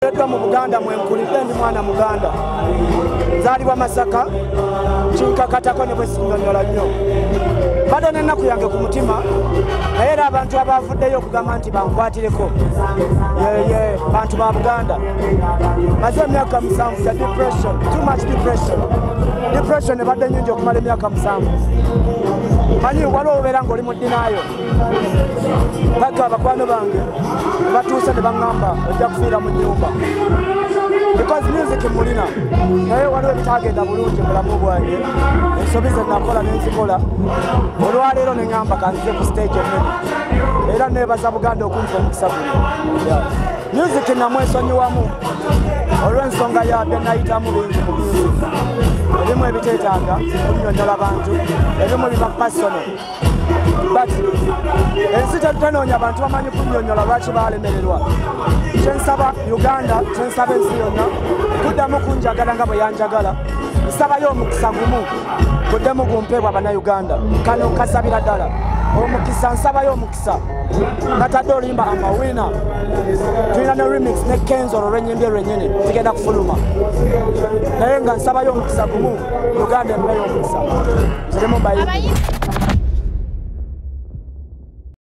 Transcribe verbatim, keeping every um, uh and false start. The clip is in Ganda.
Edwa mu Buganda mwenkulidde ndi mwana Muganda. Nzaalibwa Masaka, kinkakatako ne bwe sinnyonnyola nnyo. Badde n'ennaku yange ku mutima, naye era abantu abaavuddeyo okugamba nti bankwatireko. Yeye bantu ba Buganda. Maze emyaka musanvu ya depression, too much depression. Depression ebadde nnyingi okumala emyaka musanvu. Manyi waliwo obeera ng'oli mu ddinaayo. Paka abakwano bange batuuse ne baŋŋamba ojja kufiira mu nnyumba. Because music mulina naye waliwo ebitagenda bulungi mulamu bwange, ensobi ze nakola nenzikola, olwaleero ne ŋŋamba kanzize ku stage ennene era neebaza Buganda okumpa omukisa guno. Music namwesonyiwamu olw'ensonga ya bye nayitamu bingi mu music. Ebimu ebiteetaaga kunnyonnyola bantu, ebimu biba personal. But ensi tenoonya bantu bamanyi kunnyonnyola lwaki baalemererwa. Kyensaba Uganda, kyensaba ensi yonna kuddamu kunjagala nga bwe yanjagala. Nsabayo omukisa gumu guddemu gumpeebwa bannayuganda. Kano nkasabira ddala omukisa, nsabayo omukisa. Natadde oluyimba amawina, tulina ne remix ne Kenzo olw'ennyimba lwennyini zigenda kufuluma. Naye nga nsabayo omukisa gumu Uganda empeeyo omukisa. Zirimu bayi.